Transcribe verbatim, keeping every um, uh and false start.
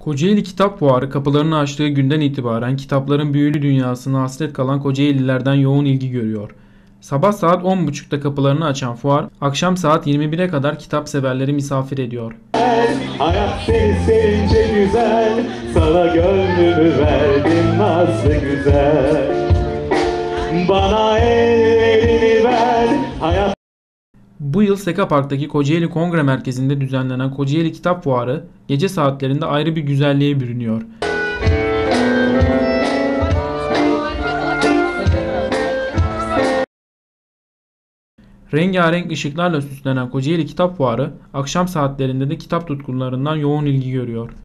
Kocaeli Kitap Fuarı kapılarını açtığı günden itibaren kitapların büyülü dünyasına hasret kalan Kocaelilerden yoğun ilgi görüyor. Sabah saat on buçukta kapılarını açan fuar, akşam saat yirmi bire kadar kitap severleri misafir ediyor. Hayat seni sevince güzel, sana gönlümü verdim nasıl güzel. Bana ellerini ver, hayat. Bu yıl Seka Park'taki Kocaeli Kongre Merkezi'nde düzenlenen Kocaeli Kitap Fuarı gece saatlerinde ayrı bir güzelliğe bürünüyor. Rengarenk ışıklarla süslenen Kocaeli Kitap Fuarı akşam saatlerinde de kitap tutkunlarından yoğun ilgi görüyor.